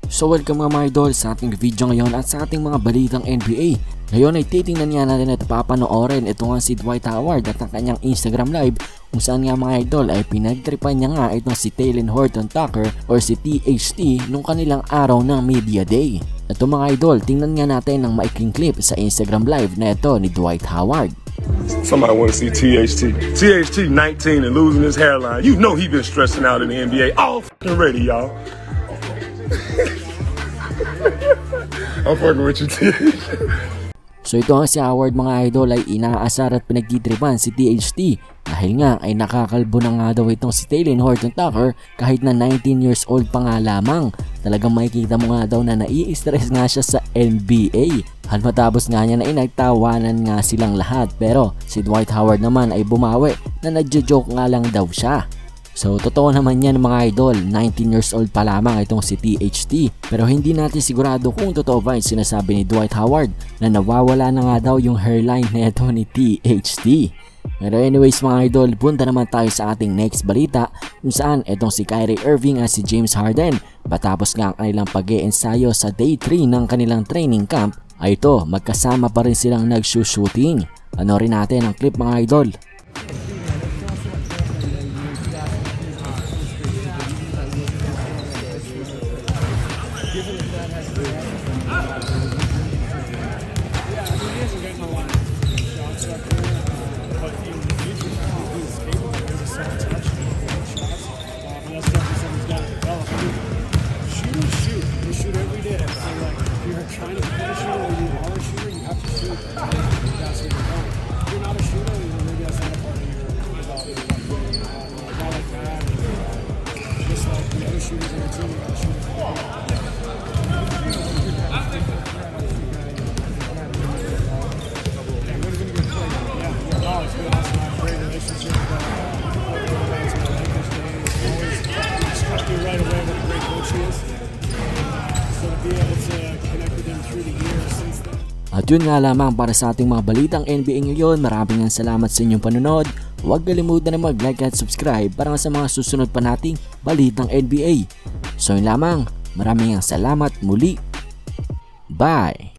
So welcome mga idol sa ating video ngayon at sa ating mga balitang NBA. Ngayon ay titingnan nga natin at papanoorin ito nga si Dwight Howard at ang kanyang Instagram live kung saan nga mga idol ay pinagtripan niya nga itong si Horton-Tucker or si THT nung kanilang araw ng media day. Ito mga idol, tingnan nga natin ang maikling clip sa Instagram live na ito ni Dwight Howard. Somebody want to see THT. THT 19 and losing his hairline. You know he been stressing out in the NBA all fucking ready, y'all. I'm fucking with you, THT. So ito nga si Howard mga idol ay inaasar at pinagtitripan si THT dahil nga ay nakakalbo na nga daw itong si Horton-Tucker kahit na 19 years old pa nga lamang. Talagang makikita mo nga daw na nai-stress nga siya sa NBA. At matapos nga niya na nagtawanan nga silang lahat, pero si Dwight Howard naman ay bumawi na nagjo-joke nga lang daw siya. So totoo naman yan mga idol, 19 years old pa lamang itong si THT. Pero hindi natin sigurado kung totoo ba yung sinasabi ni Dwight Howard na nawawala na nga daw yung hairline neto ni THT. Pero anyways mga idol, punta naman tayo sa ating next balita kung saan itong si Kyrie Irving at si James Harden matapos nga ang kanilang pag-ensayo sa day 3 ng kanilang training camp ay ito, magkasama pa rin silang nagsushooting. Panoorin natin ang clip mga idol. Trying to finish it or you are a shooter, you have to shoot. That's what you're doing. If you're not a shooter, maybe that's not a part of your development. Not like that. Just like the other shooters on your team, you gotta shoot. Great relationship. Right away what a great coach he is. So to be able to connect with him through the years since then. At yun nga lamang para sa ating mga balitang NBA ngayon. Maraming salamat sa inyong panonood. Huwag kalimutan na mag-like at subscribe para sa mga susunod pa nating balitang NBA. So yun lamang. Maraming salamat muli. Bye!